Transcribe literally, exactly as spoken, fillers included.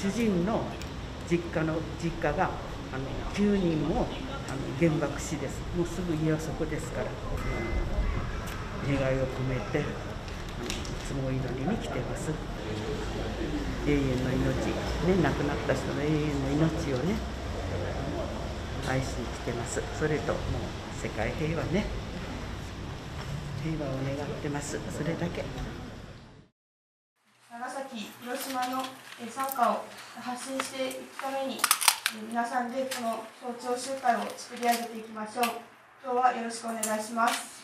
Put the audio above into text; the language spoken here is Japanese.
主人の実家の実家があのきゅうにんもあの原爆死です。もうすぐ家はそこですから、願いを込めていつもお祈りに来てます。永遠の命、ね、亡くなった人の永遠の命をね、愛しに来てます。それともう世界平和ね、平和を願ってます。それだけ。 長崎、広島の賛歌を発信していくために、皆さんでこの早朝集会を作り上げていきましょう。今日はよろしくお願いします。